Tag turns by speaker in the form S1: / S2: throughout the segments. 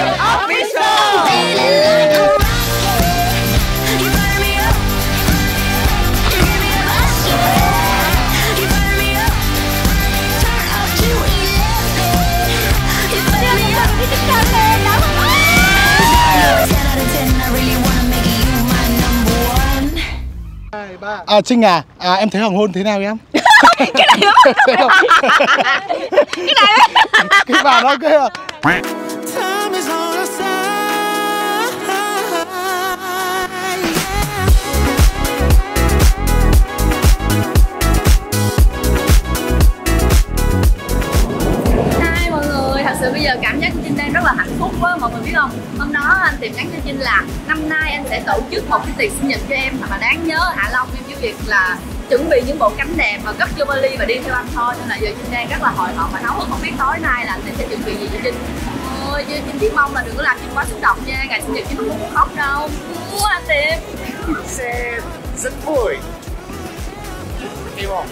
S1: Trinh à, em thấy hoàng hôn thế nào em?
S2: Cái này đó. Cái này
S1: cái bà đó kia.
S2: Hi mọi người, thật sự bây giờ cảm giác của Trinh đang rất là hạnh phúc á, mọi người biết không? Hôm đó anh tìm nhắn cho Trinh là năm nay anh sẽ tổ chức một cái tiệc sinh nhật cho em thật là đáng nhớ ở Hạ Long, em chỉ việc là chuẩn bị những bộ cánh đẹp và cất vô vali và đi theo anh thôi. Nên là giờ Trinh đang rất là hồi hộp và háo hức, không biết tối nay là anh sẽ chuẩn bị gì cho Trinh. Ôi, Trinh chỉ mong là đừng có làm Trinh quá xúc động nha, ngày sinh nhật Trinh không muốn khóc đâu. Anh tìm
S1: Sẽ rất vui. Hiểu không?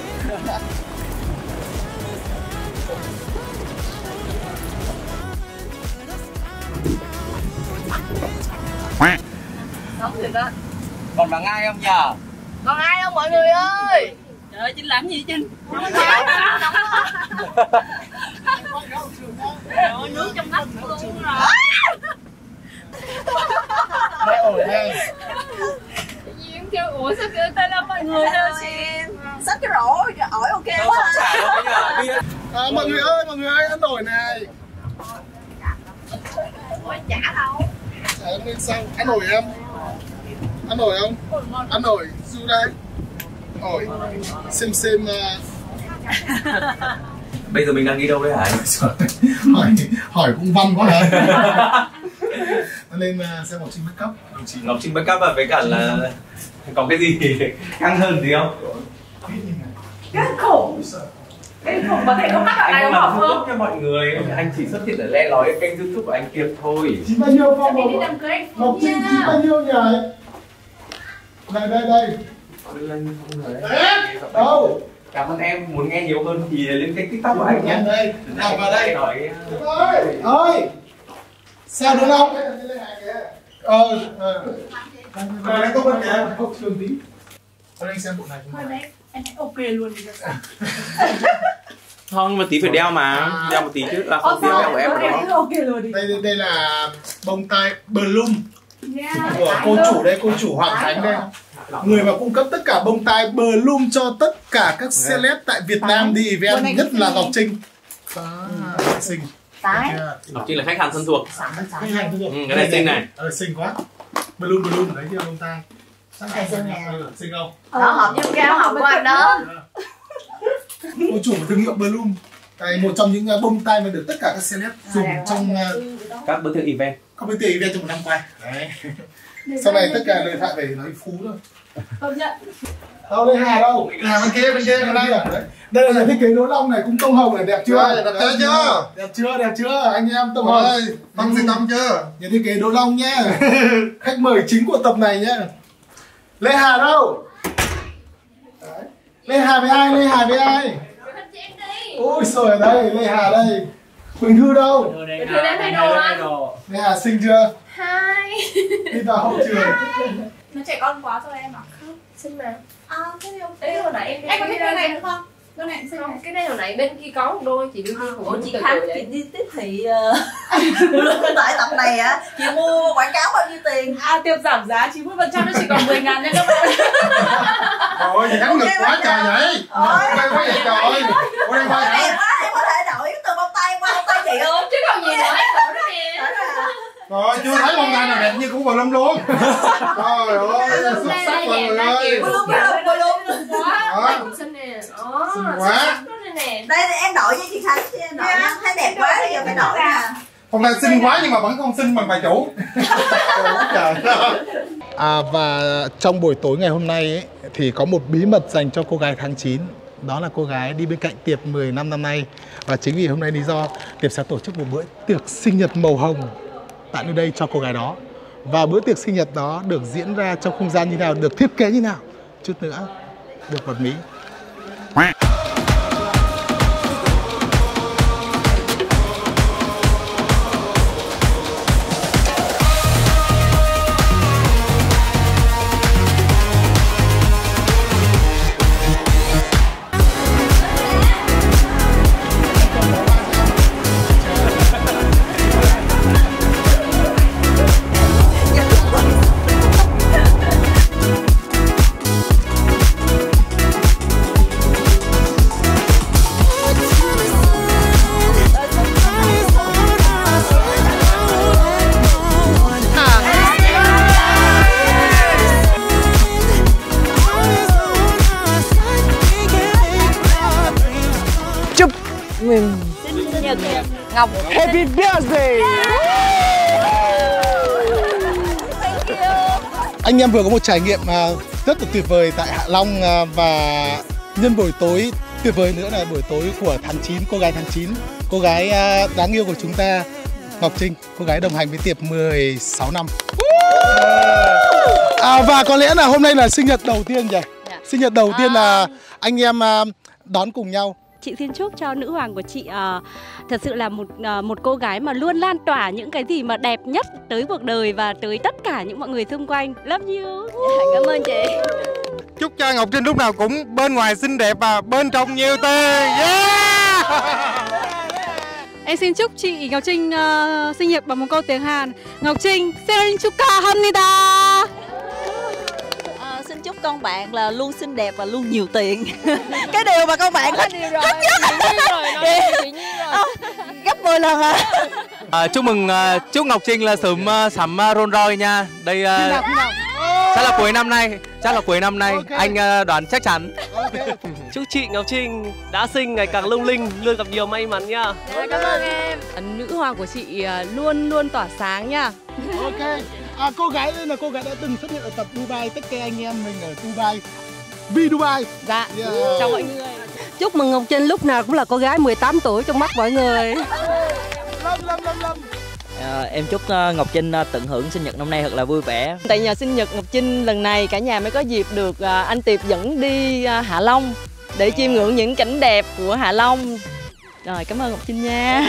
S2: Nóng thiệt á.
S3: Còn bằng ai không nhờ?
S2: Còn ai không mọi người ơi?
S4: Trời ơi, Trinh làm gì Trinh? Trời nước trong nắp luôn rồi.
S2: Tự nhiên em kêu ủa sao kêu tay lên mọi người đâu xin.
S4: Xách cái rổ, ổi ok quá.
S1: Mọi người ơi, ăn nổi này.
S2: Ủa chả đâu.
S1: Em lên sang, ăn nổi em. Ăn nổi không? Ăn nổi, du đây. Ổi, xem
S3: Bây giờ mình đang đi đâu đấy hả?
S1: hỏi cũng văn quá hả? Lên xem Ngọc Trinh make up.
S3: Ngọc Trinh make up với cả là có cái gì căng hơn gì không?
S4: Cái khủng. Cái khủng có thể không bắt ở này đúng không?
S3: Cho mọi người, anh chỉ xuất hiện ở le lói kênh YouTube của anh Kiệt thôi.
S1: Chị bao nhiêu phong
S4: Đi đám cưới
S1: Ngọc Trinh chị bao nhiêu nhỉ? Đây. Đâu?
S3: Cảm ơn em, muốn nghe nhiều hơn thì lên kênh TikTok của anh nhé.
S1: Đây, nào vào đây.
S3: Nói...
S1: Ơi, sao được không? Đây có vấn đề không? Trường tí. Anh xem bộ này chúng ta.
S4: Em thấy ok luôn.
S3: Không, mà tí phải đeo mà. Đeo một tí chứ, là không đeo của em rồi đó.
S4: Ok luôn đi.
S1: Đây là bông tai Bloom của cô chủ Hoàng Khánh đây. Người mà cung cấp tất cả bông tai Bloom cho tất cả các celeb tại Việt Nam đi event, nhất là Ngọc Trinh. Xinh.
S3: Ngọc Trinh là khách hàng thân thuộc. Cái này xinh này.
S1: Xinh quá. Bloom đấy kia bông tai. Xinh không?
S2: Đó hợp với cái áo hồng của anh đó.
S1: Cô chủ thương hiệu Bloom. Cái một trong những bông tai mà được tất cả các celeb dùng trong
S3: các bữa tiệc event.
S1: Các bữa tiệc event trong một năm qua. Đấy. Sau này tất cả lời thoại về nói phú thôi.
S4: Công nhận.
S1: Đâu đây Hà đâu? Hà bên kia bên đây. Đây là thiết kế Đỗ Long này, cũng tông hồng này, đẹp chưa? Đẹp chưa? Anh em tông hồng. Tâm gì tâm chưa? Nhà thiết kế Đỗ Long nhá. Khách mời chính của tập này nhá. Lê Hà đâu? Đấy. Lê Hà với ai? Ôi trời đây, Lê Hà đây. Quỳnh Thư đâu?
S2: Quỳnh Thư đang thay đồ.
S1: Lê Hà xinh chưa?
S2: Hi.
S1: Đi vào hậu trường.
S4: Nó trẻ con quá cho em à?
S2: Không, xinh mà.
S4: Cái này ok.
S2: Đấy hồi nãy
S4: Em có thích cái này nữa không? Cái này xinh
S2: không? Cái này hồi nãy bên kia có một đôi, chị đưa đi cùng
S4: chị Khánh, chị đi tiếp thị tại tập này á, chị mua quảng cáo bao nhiêu tiền? Tiêu giảm giá 90%, nó chỉ còn 10.000 nha các bạn.
S1: Ôi, gì ngắn ngực quá trời vậy? Quay quá vậy trời. Quay quá
S4: vậy? Em có thể đổi từ bông tay qua bông tay chị không?
S2: Chứ còn gì nữa, em đổi đó nè.
S1: Rồi, chưa thấy bông tai nào đẹp như của Bloom luôn. Trời ơi, xuất sắc mọi người ơi.
S4: Bloom.
S2: Quá, xinh nè.
S1: Xinh quá.
S4: Đây em đổi với chị Khánh, em đổi thấy đẹp quá bây giờ phải đổi nè.
S1: Hôm nay xinh quá nhưng mà vẫn không xinh bằng bà chủ. Trời ơi. Và trong buổi tối ngày hôm nay ấy, thì có một bí mật dành cho cô gái tháng 9. Đó là cô gái đi bên cạnh Tiệp 10 năm năm nay. Và chính vì hôm nay lý do Tiệp sẽ tổ chức một bữa tiệc sinh nhật màu hồng tại nơi đây cho cô gái đó. Và bữa tiệc sinh nhật đó được diễn ra trong không gian như nào, được thiết kế như nào, chút nữa được bật mí.
S2: Ngọc.
S1: Happy birthday. Anh em vừa có một trải nghiệm rất là tuyệt vời tại Hạ Long, và nhân buổi tối tuyệt vời nữa là buổi tối của tháng 9, cô gái tháng 9, cô gái đáng yêu của chúng ta, Ngọc Trinh, cô gái đồng hành với Tiệp 16 năm. Và có lẽ là hôm nay là sinh nhật đầu tiên nhỉ? Sinh nhật đầu tiên là anh em đón cùng nhau.
S5: Chị xin chúc cho nữ hoàng của chị thật sự là một cô gái mà luôn lan tỏa những cái gì mà đẹp nhất tới cuộc đời và tới tất cả những mọi người xung quanh. Love you.
S2: Cảm ơn chị.
S6: Chúc cho Ngọc Trinh lúc nào cũng bên ngoài xinh đẹp và bên trong nhiều tiền. Yeah!
S5: Em xin chúc chị Ngọc Trinh sinh nhật bằng một câu tiếng Hàn. Ngọc Trinh, 생일 축하합니다.
S4: Xin chúc con bạn là luôn xinh đẹp và luôn nhiều tiền. Cái điều mà con bạn thích nhất. Gấp 10 lần
S3: Chúc Ngọc Trinh là sớm sắm Rolls Royce nha. Đây chắc là cuối năm nay, okay. Anh đoán chắc chắn.
S7: Okay. Chúc chị Ngọc Trinh đã sinh ngày càng lung linh, luôn gặp nhiều may mắn nha.
S2: Cảm ơn em.
S5: Nữ hoàng của chị luôn luôn tỏa sáng nha.
S1: Ok. Cô gái đây là cô gái đã từng xuất hiện ở tập Dubai, tất cả anh em mình ở Dubai. Vì Dubai.
S5: Dạ.
S1: Yeah.
S5: Chào mọi người.
S8: Chúc mừng Ngọc Trinh lúc nào cũng là cô gái 18 tuổi trong mắt mọi người.
S1: Lâm.
S9: Em chúc Ngọc Trinh tận hưởng sinh nhật năm nay thật là vui vẻ.
S8: Tại nhờ sinh nhật Ngọc Trinh lần này cả nhà mới có dịp được anh Tiệp dẫn đi Hạ Long để chiêm ngưỡng những cảnh đẹp của Hạ Long. Rồi, cảm ơn Ngọc Trinh nha.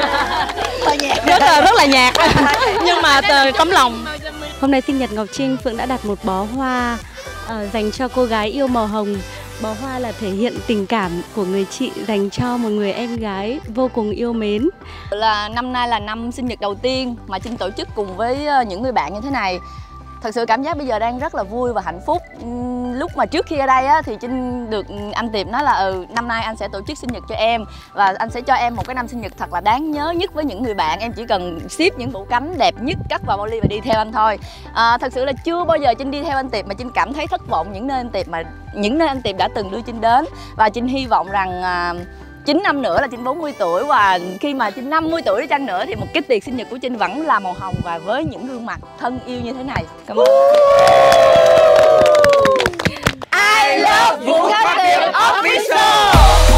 S8: Rất là nhạt nhưng mà tấm lòng.
S5: Hôm nay sinh nhật Ngọc Trinh, Phượng đã đặt một bó hoa dành cho cô gái yêu màu hồng. Bó hoa là thể hiện tình cảm của người chị dành cho một người em gái vô cùng yêu mến.
S2: Năm nay là năm sinh nhật đầu tiên mà Trinh tổ chức cùng với những người bạn như thế này. Thật sự cảm giác bây giờ đang rất là vui và hạnh phúc. Lúc mà trước khi ở đây á, thì Trinh được anh Tiệp nói là năm nay anh sẽ tổ chức sinh nhật cho em và anh sẽ cho em một cái năm sinh nhật thật là đáng nhớ nhất với những người bạn. Em chỉ cần ship những bộ cánh đẹp nhất cất vào vali và đi theo anh thôi. Thật sự là chưa bao giờ Trinh đi theo anh Tiệp mà Trinh cảm thấy thất vọng những nơi anh Tiệp đã từng đưa Trinh đến. Và Trinh hy vọng rằng 9 năm nữa là Trinh 40 tuổi và khi mà Trinh 50 tuổi đi chăng nữa thì một cái tiệc sinh nhật của Trinh vẫn là màu hồng và với những gương mặt thân yêu như thế này. Cảm ơn. I love Vũ Khắc Tiệp Official.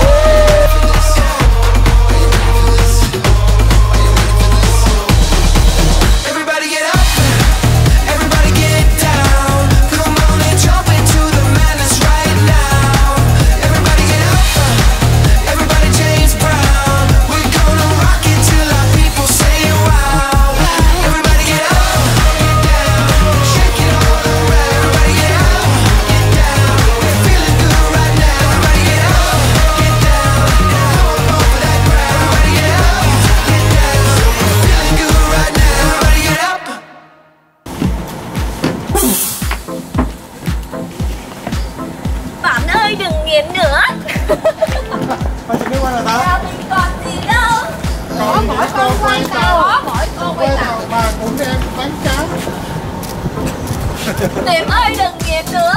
S2: Tiệp ơi đừng nghiện nữa.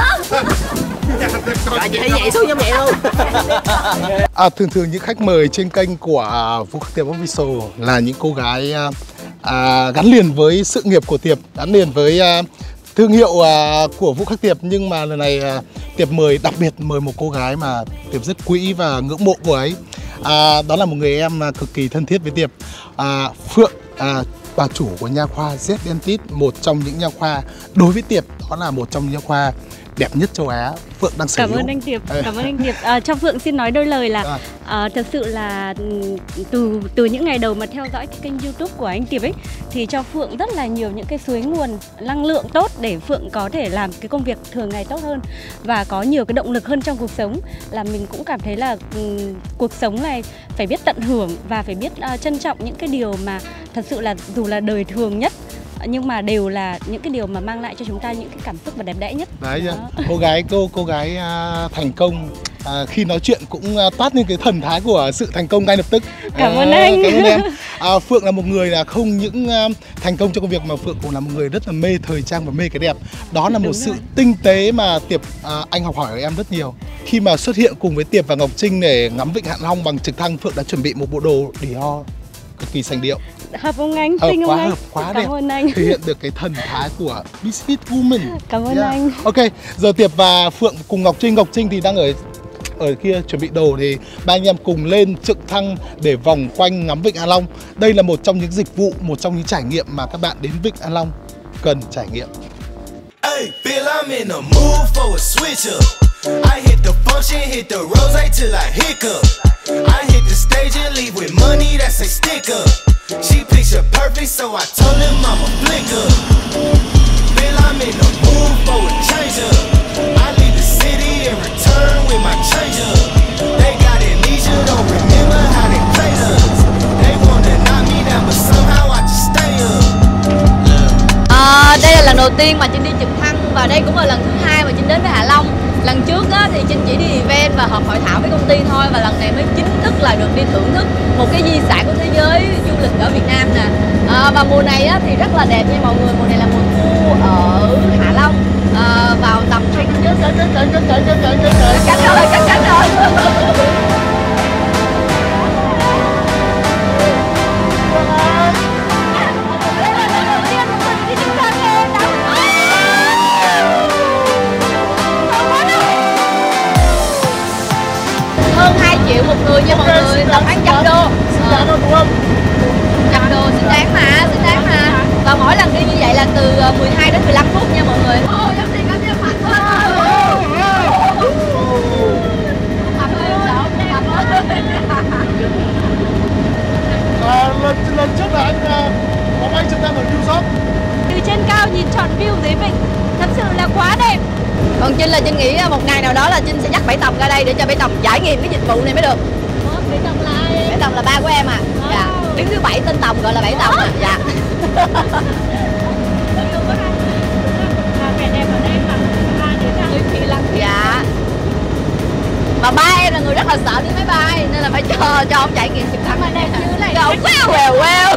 S8: Chị thấy nhảy xuống giống vậy luôn.
S1: Thường những khách mời trên kênh của Vũ Khắc Tiệp Official là những cô gái gắn liền với sự nghiệp của Tiệp, gắn liền với thương hiệu của Vũ Khắc Tiệp. Nhưng mà lần này Tiệp đặc biệt mời một cô gái mà Tiệp rất quý và ngưỡng mộ cô ấy. Đó là một người em cực kỳ thân thiết với Tiệp, Phượng, bà chủ của nha khoa Z Dentist, một trong những nha khoa đối với Tiệp đó là một trong những nha khoa đẹp nhất châu Á. Phượng đang sở hữu.
S5: Cảm ơn anh Tiệp. Cảm ơn anh Tiệp. Cho Phượng xin nói đôi lời là thật sự là từ những ngày đầu mà theo dõi cái kênh YouTube của anh Tiệp ấy thì cho Phượng rất là nhiều những cái suối nguồn năng lượng tốt để Phượng có thể làm cái công việc thường ngày tốt hơn và có nhiều cái động lực hơn trong cuộc sống. Là mình cũng cảm thấy là cuộc sống này phải biết tận hưởng và phải biết trân trọng những cái điều mà thật sự là dù là đời thường nhất nhưng mà đều là những cái điều mà mang lại cho chúng ta những cái cảm xúc và đẹp đẽ nhất. Đấy,
S1: cô gái thành công khi nói chuyện cũng toát lên cái thần thái của sự thành công ngay lập tức.
S5: Cảm ơn anh.
S1: Cảm ơn em. Phượng là một người là không những thành công trong công việc mà Phượng cũng là một người rất là mê thời trang và mê cái đẹp. Đó là một sự tinh tế mà Tiệp anh học hỏi ở em rất nhiều. Khi mà xuất hiện cùng với Tiệp và Ngọc Trinh để ngắm Vịnh Hạ Long bằng trực thăng, Phượng đã chuẩn bị một bộ đồ Dior cực kỳ sành điệu.
S5: Hợp không anh?
S1: Hợp
S5: Xinh
S1: quá,
S5: không anh?
S1: hợp quá
S5: Cảm
S1: đẹp.
S5: ơn anh.
S1: Thể hiện được cái thần thái của Misfit Woman.
S5: Cảm ơn anh.
S1: Ok, giờ Tiệp và Phượng cùng Ngọc Trinh thì đang ở kia chuẩn bị đồ thì ba anh em cùng lên trực thăng để vòng quanh ngắm Vịnh Hạ Long. Đây là một trong những dịch vụ, một trong những trải nghiệm mà các bạn đến Vịnh Hạ Long cần trải nghiệm.
S10: Hey, Bill, I'm in the mood for a switch up. I hit the function, hit the rose till I hiccup. I hit the stage and leave with money that's a sticker. She picture perfect, so I told him I'm a flicker. Bill, I'm in the mood for a change up. I leave the city and return with my change up. They got amnesia, don't remember how they played us. They wanna knock me down, but somehow I just stay up.
S2: Đây là lần đầu tiên mà Trinh đi trực thăng và đây cũng là lần thứ hai mà Trinh đến với Hạ Long. Lần trước á, thì Trinh chỉ đi event và họp hội thảo với công ty thôi, và lần này mới chính thức là được đi thưởng thức một cái di sản của thế giới du lịch ở Việt Nam nè. Và mùa này á, thì rất là đẹp nha mọi người. Mùa này là mùa thu ở Hạ Long, vào tầm cánh rồi. Hơn 2 triệu một người nha mọi người, tầm khoảng 100 đô.
S1: Đúng không?
S2: 100 đô xứng đáng mà. Và mỗi lần đi như vậy là từ 12 đến 15 phút nha mọi người.
S1: Lần trước là anh có bay trực thăng ở New York.
S5: Từ trên cao nhìn trọn view dưới vịnh, thật sự là quá đẹp.
S2: Còn Trinh là Trinh nghĩ một ngày nào đó là Trinh sẽ dắt Bảy Tòng ra đây để cho Bảy Tòng trải nghiệm cái dịch vụ này mới được.
S5: Bảy Tòng là ai?
S2: Bảy Tòng là ba của em à. Dạ. Đứng thứ 7 tên Tòng gọi là Bảy Tòng à. Dạ.
S5: Vẻ đẹp ở đây mà người Phi Lăng.
S2: Dạ. Mà ba em là người rất là sợ đi máy bay nên là phải cho ông trải nghiệm trực thăng.
S5: Mà đẹp như này.
S2: Well.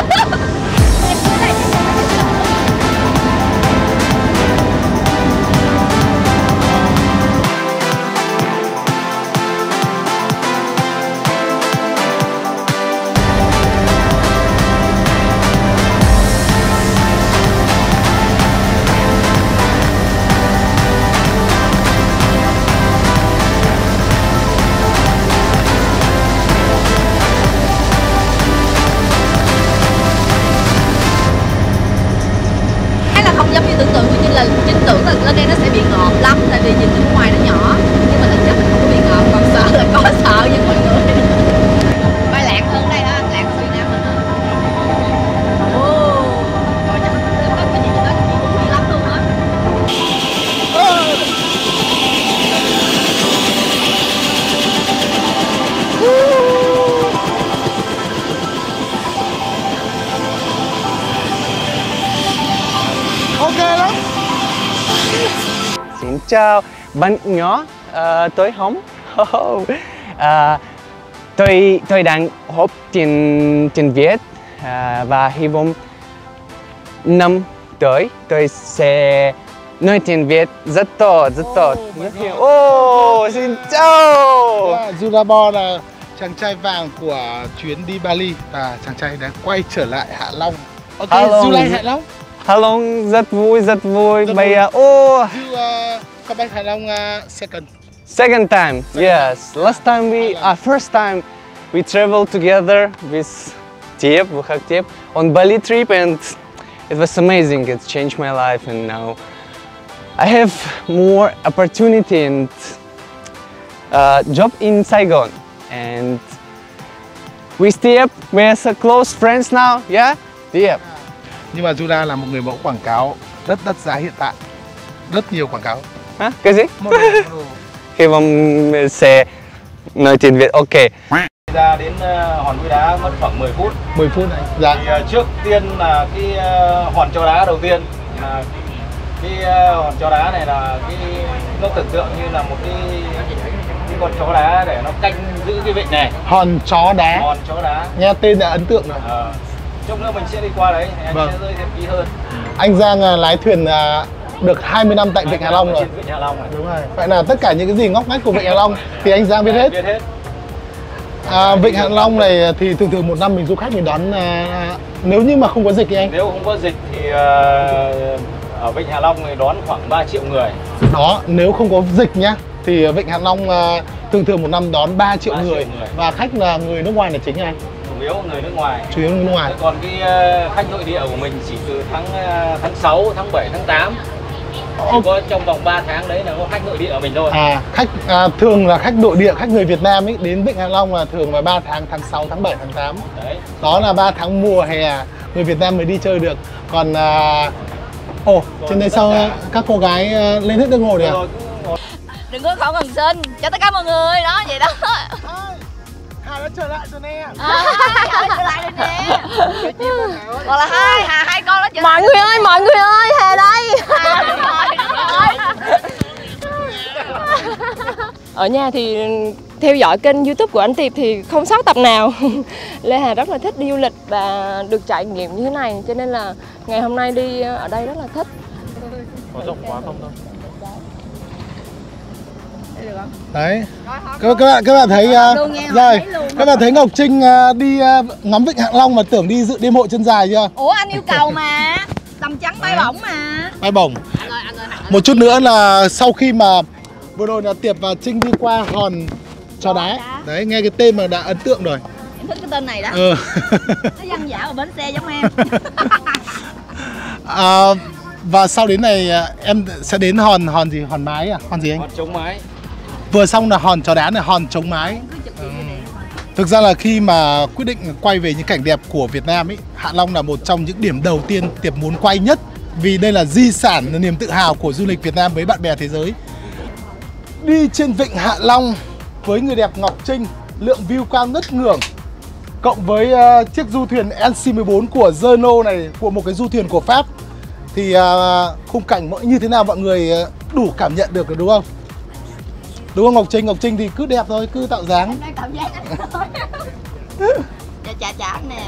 S2: Giống như tưởng tượng của Trinh là Trinh tưởng là lên đây nó sẽ bị ngọt lắm, tại vì nhìn từ ngoài nó nhỏ, nhưng mà thực chất mình không có bị ngọt, còn sợ là có sợ nha mọi người. Bay lạng hơn đây hả? Lạng hơn Việt Nam mình hả? Rồi chắc có cái gì đó chị cũng biết lắm luôn á.
S1: Ok lắm.
S11: Xin chào bạn nhỏ, tôi Hồng. Tôi đang học tiếng Việt và hy vọng năm tới tôi sẽ nói tiếng Việt rất tốt. Xin chào.
S1: Zurabo là chàng trai vàng của chuyến đi Bali và chàng trai đã quay trở lại Hạ Long. Ok, Zula Hạ Long.
S11: Hạ Long rất vui. Bây giờ
S1: come back Hạ Long
S11: second time. Yes, last time first time we traveled together with Tiep, Tiep on Bali trip, and it was amazing. It changed my life, and now I have more opportunity and job in Saigon, and with Tiep we're close friends now. Yeah, Tiep.
S1: Nhưng mà Zula là một người mẫu quảng cáo rất đắt giá hiện tại. Rất nhiều quảng cáo.
S11: Hả? Cái gì? Hy vọng sẽ nói tiếng Việt ok.
S12: Ra đến hòn núi đá mất khoảng 10 phút.
S1: 10 phút này. Dạ.
S12: Thì trước tiên là cái hòn chó đá đầu tiên. Cái hòn chó đá này là nó tưởng tượng như là một cái con chó đá để nó canh giữ cái vịnh này.
S1: Hòn chó đá.
S12: Hòn chó đá.
S1: Nghe tên là ấn tượng rồi.
S12: Chút nữa mình sẽ đi qua đấy, anh sẽ giới thiệu kỹ hơn.
S1: Anh Giang lái thuyền được 20 năm tại Vịnh Hạ Long rồi.
S12: Vịnh Hạ Long rồi.
S1: Đúng rồi. Vậy là tất cả những cái gì ngóc ngách của Vịnh Hạ Long thì anh Giang biết hết.
S12: Biết hết.
S1: Vịnh Hạ Long này thì thường một năm mình du khách mình đón nếu như mà không có dịch thì anh?
S12: Nếu không có dịch thì ở Vịnh Hạ Long thì đón khoảng 3 triệu người.
S1: Đó, nếu không có dịch nhá thì Vịnh Hạ Long thường một năm đón 3 triệu người. Và khách là người nước ngoài là chính anh?
S12: Chủ yếu người nước ngoài.
S1: Chủ yếu người nước ngoài.
S12: Còn cái khách nội địa của mình chỉ từ tháng 6, tháng 7, tháng 8. Chỉ có trong vòng 3 tháng đấy là có khách nội địa ở mình thôi.
S1: Khách thường là khách nội địa, khách người Việt Nam ấy đến Vịnh Hạ Long là thường là 3 tháng, tháng 6, tháng 7, tháng 8.
S12: Đấy.
S1: Đó là 3 tháng mùa hè người Việt Nam mới đi chơi được. Còn trên đây sao các cô gái lên hết đang ngồi đấy à?
S2: Đừng có khẩu cần xin cho tất cả mọi người đó, vậy đó.
S1: Hà đã trở lại rồi nè.
S2: Hà đã trở lại rồi nè. Còn là hai con đó trở
S8: mọi người ơi, Hà đây. Ở nhà thì theo dõi kênh YouTube của anh Tiệp thì không sót tập nào. Lê Hà rất là thích đi du lịch và được trải nghiệm như thế này, cho nên là ngày hôm nay đi ở đây rất là thích.
S6: Có rộng quá không thôi.
S1: Đấy, các bạn thấy rồi, các bạn thấy Ngọc Trinh đi ngắm Vịnh Hạ Long mà tưởng đi dự đêm hội chân dài chưa?
S2: Ủa anh yêu cầu mà, tầm trắng bay bổng mà.
S1: Bay bổng. Một chút nữa là sau khi mà vừa rồi là Tiệp và Trinh đi qua hòn Chó Đá. Đấy, nghe cái tên mà đã ấn tượng rồi.
S2: Em thích cái tên này đó. Nó dân dã ở bến xe giống em.
S1: Và sau đến này em sẽ đến hòn gì? Hòn Mái à? Hòn gì anh?
S12: Hòn Chống Mái.
S1: Vừa xong là hòn Chó Đá này, hòn Chống Mái. Thực ra là khi mà quyết định quay về những cảnh đẹp của Việt Nam ấy, Hạ Long là một trong những điểm đầu tiên Tiệp muốn quay nhất. Vì đây là di sản, là niềm tự hào của du lịch Việt Nam với bạn bè thế giới. Đi trên Vịnh Hạ Long với người đẹp Ngọc Trinh, lượng view cao ngất ngưởng, cộng với chiếc du thuyền NC14 của Renault này, của một cái du thuyền của Pháp, thì khung cảnh như thế nào mọi người đủ cảm nhận được rồi đúng không? Đúng không Ngọc Trinh? Ngọc Trinh thì cứ đẹp thôi, cứ tạo dáng.
S2: Đang tạo dáng thôi. Chả nè.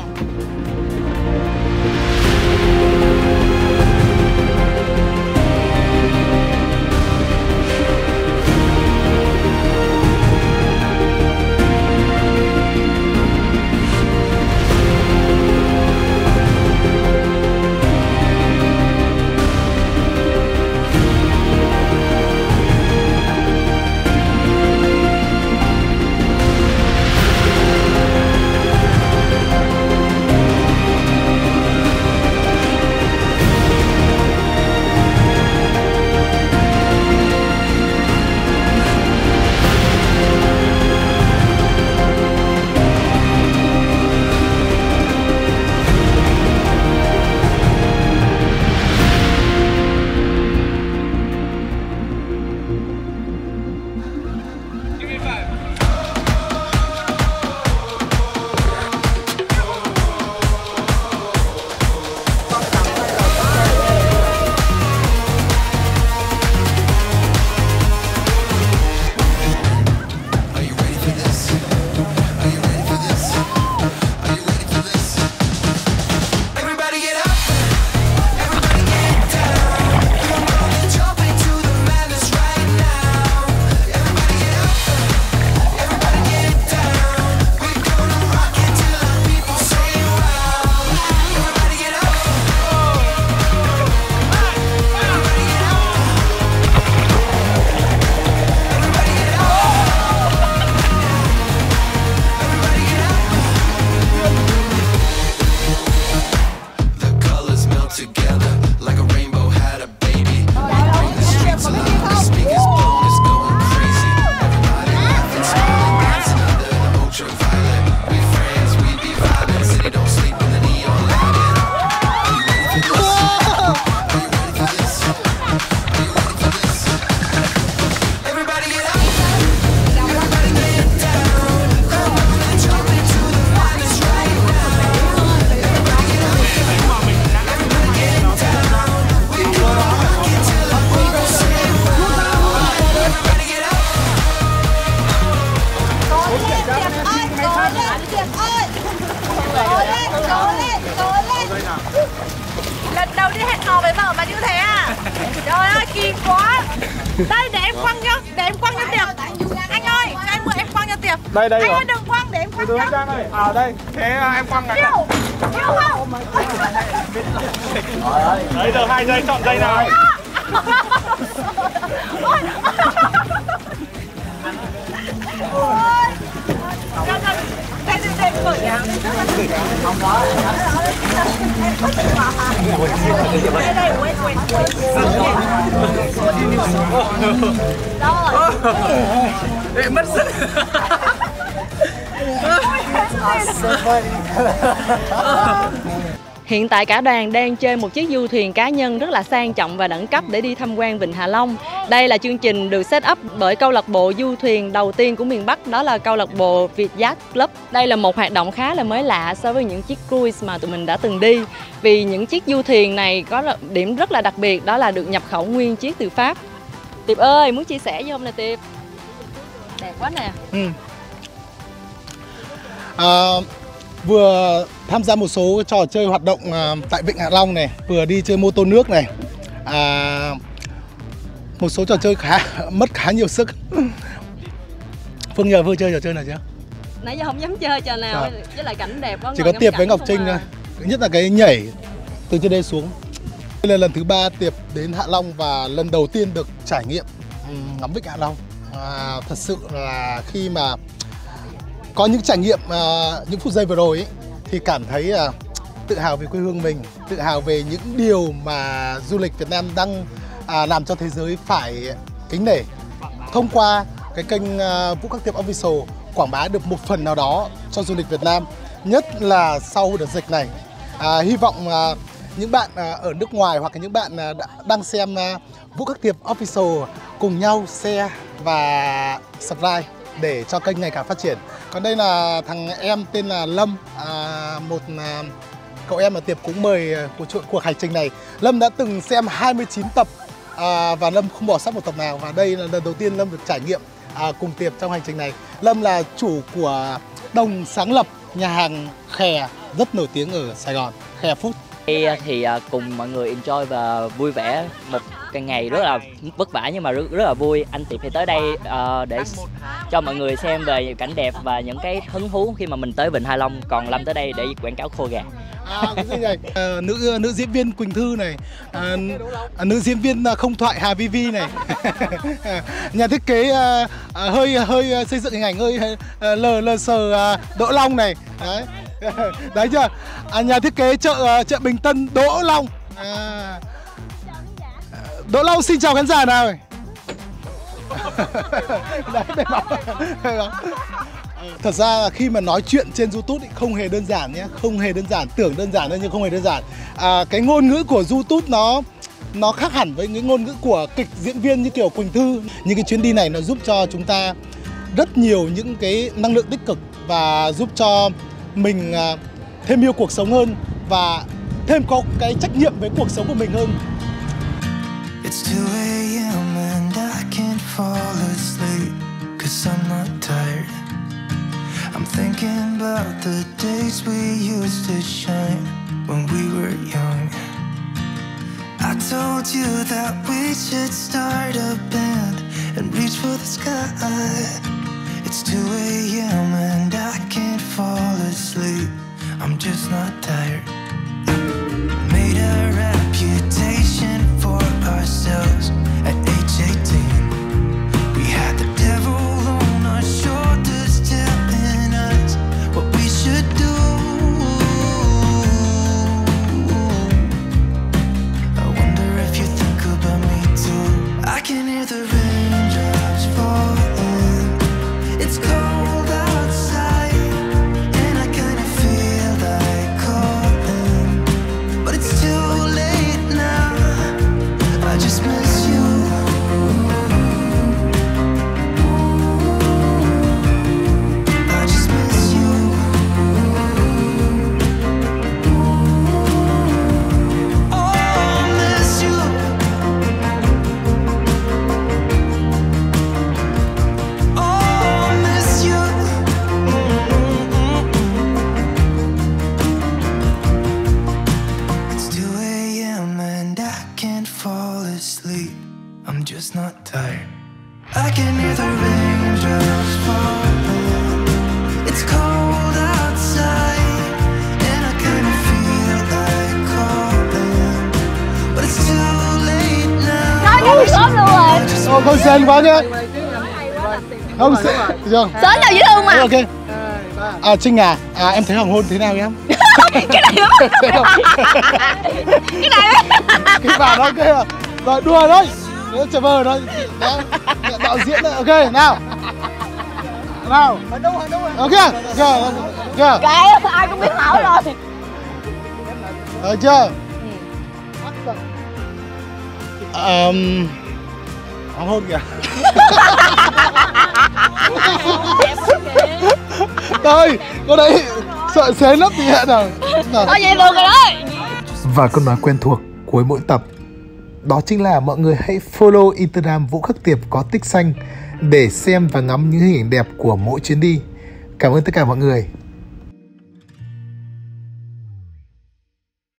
S4: Lần đầu đi hẹn hò với vợ mà như thế à? Trời ơi, kỳ quá. Đây, để em quăng cho Tiệp. Anh ơi, cho em mượn em quăng cho Tiệp.
S6: Đây
S4: anh ơi, đừng quăng, để em
S6: Từ anh Giang ơi. À đây, thế em quăng này. Đấy, được 2 giây, chọn giây nào.
S3: Để mất sức.
S13: Hiện tại cả đoàn đang chơi một chiếc du thuyền cá nhân rất là sang trọng và đẳng cấp để đi tham quan Vịnh Hạ Long. Đây là chương trình được set up bởi câu lạc bộ du thuyền đầu tiên của miền Bắc, đó là câu lạc bộ Vietyacht Club. Đây là một hoạt động khá là mới lạ so với những chiếc cruise mà tụi mình đã từng đi. Vì những chiếc du thuyền này có điểm rất là đặc biệt, đó là được nhập khẩu nguyên chiếc từ Pháp. Tiệp ơi, muốn chia sẻ với ông nè Tiệp. Đẹp quá nè.
S1: Vừa tham gia một số trò chơi hoạt động tại Vịnh Hạ Long này, vừa đi chơi mô tô nước này. Một số trò chơi mất khá nhiều sức. Phương nhờ vừa chơi trò chơi nào chưa?
S13: Nãy giờ không dám chơi trò nào, với lại cảnh đẹp quá.
S1: Chỉ có Tiệp với Ngọc Trinh thôi. Nhất là cái nhảy từ trên đây xuống. Đây là lần thứ 3 Tiệp đến Hạ Long và lần đầu tiên được trải nghiệm ngắm Vịnh Hạ Long. Thật sự là khi mà có những trải nghiệm những phút giây vừa rồi ấy, thì cảm thấy tự hào về quê hương mình, tự hào về những điều mà du lịch Việt Nam đang làm cho thế giới phải kính nể. Thông qua cái kênh Vũ Khắc Tiệp Official quảng bá được một phần nào đó cho du lịch Việt Nam, nhất là sau đợt dịch này. Hy vọng những bạn ở nước ngoài hoặc là những bạn đang xem Vũ Khắc Tiệp Official cùng nhau share và subscribe để cho kênh ngày càng phát triển. Còn đây là thằng em tên là Lâm, một cậu em mà Tiệp cũng mời của cuộc hành trình này. Lâm đã từng xem 29 tập và Lâm không bỏ sót một tập nào. Và đây là lần đầu tiên Lâm được trải nghiệm cùng Tiệp trong hành trình này. Lâm là chủ của đồng sáng lập nhà hàng Khè rất nổi tiếng ở Sài Gòn, Khè Food.
S9: Thì cùng mọi người enjoy và vui vẻ một cái ngày rất là vất vả nhưng mà rất là vui. Anh Tiệp thì tới đây để cho mọi người xem về cảnh đẹp và những cái hứng thú khi mà mình tới Vịnh Hạ Long. Còn Lâm tới đây để quảng cáo khô gà.
S1: Cái gì này? Nữ diễn viên Quỳnh Thư này, nữ diễn viên không thoại Hà Vi Vi này. Nhà thiết kế hơi xây dựng hình ảnh hơi lờ sờ Đỗ Long này. Đấy. Đấy chưa? Nhà thiết kế chợ Bình Tân Đỗ Long. Đỗ Long xin chào khán giả nào. Đấy, để bảo. Thật ra là khi mà nói chuyện trên YouTube thì không hề đơn giản nhé, không hề đơn giản, tưởng đơn giản thôi nhưng không hề đơn giản. Cái ngôn ngữ của YouTube nó khác hẳn với những ngôn ngữ của kịch diễn viên như kiểu Quỳnh Thư. Những cái chuyến đi này nó giúp cho chúng ta rất nhiều những cái năng lượng tích cực và giúp cho mình thêm yêu cuộc sống hơn và thêm có cái trách nhiệm với cuộc sống của mình hơn.
S10: It's 2 a.m. and I can't fall asleep 'cause I'm not tired. I'm thinking about the days we used to shine when we were young. I told you that we should start a band and reach for the sky. It's 2 a.m. and I can't fall asleep. I'm just not tired. Made a reputation for ourselves at age 18. We had the devil on our shoulders telling us what we should do. I wonder if you think about me too. I can hear the raindrops falling. It's cold outside and I kinda feel like calling
S1: Không sến quá nhá. Không sến.
S2: Sến nào dễ thương mà.
S1: Ok. Trinh à, em thấy hoàng hôn thế nào em?
S2: Cái này đó. Cái này
S1: cái bà đó kia. Rồi đùa thôi. Nó chờ vờ thôi. Đạo diễn đấy. Ok, nào. Nào. Ok.
S2: Kệ, ai cũng biết hỏi rồi.
S1: Được chưa? Hoàng hôn kìa. Thôi, con đấy sợ xế lắm thì hiện rồi.
S2: Thôi vậy được rồi đấy.
S1: Và câu nói quen thuộc cuối mỗi tập, đó chính là mọi người hãy follow Instagram Vũ Khắc Tiệp có tích xanh để xem và ngắm những hình ảnh đẹp của mỗi chuyến đi. Cảm ơn tất cả mọi người.